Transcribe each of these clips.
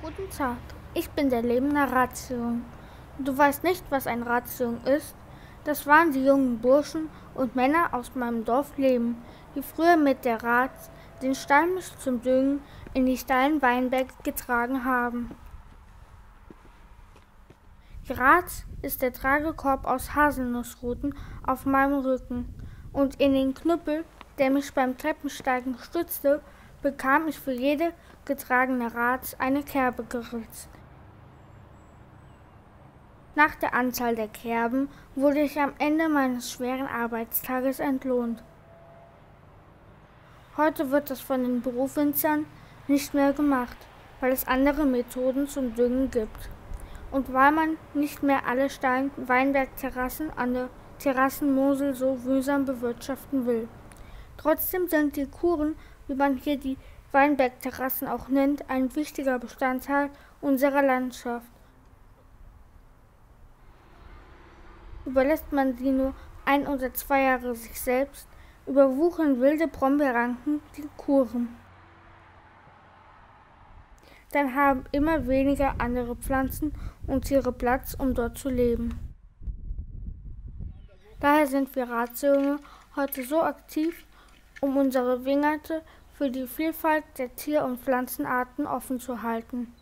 Guten Tag, ich bin der lebende Ratsjung. Du weißt nicht, was ein Ratsjung ist? Das waren die jungen Burschen und Männer aus meinem Dorf Leben, die früher mit der Rats den Stallmist zum Düngen in die steilen Weinberge getragen haben. Die Rats ist der Tragekorb aus Haselnussruten auf meinem Rücken, und in den Knüppel, der mich beim Treppensteigen stützte, bekam ich für jede getragene Rats eine Kerbe geritzt. Nach der Anzahl der Kerben wurde ich am Ende meines schweren Arbeitstages entlohnt. Heute wird das von den Berufswinzern nicht mehr gemacht, weil es andere Methoden zum Düngen gibt und weil man nicht mehr alle steilen Weinbergterrassen an der Terrassenmosel so mühsam bewirtschaften will. Trotzdem sind die Kuren, wie man hier die Weinbergterrassen auch nennt, ein wichtiger Bestandteil unserer Landschaft. Überlässt man sie nur 1 oder 2 Jahre sich selbst, überwuchern wilde Brombeerranken die Kuren. Dann haben immer weniger andere Pflanzen und Tiere Platz, um dort zu leben. Daher sind wir Ratsjunge heute so aktiv, um unsere Wingerte für die Vielfalt der Tier- und Pflanzenarten offen zu halten.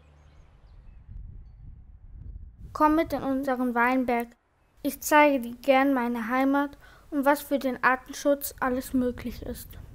Komm mit in unseren Weinberg. Ich zeige dir gern meine Heimat und was für den Artenschutz alles möglich ist.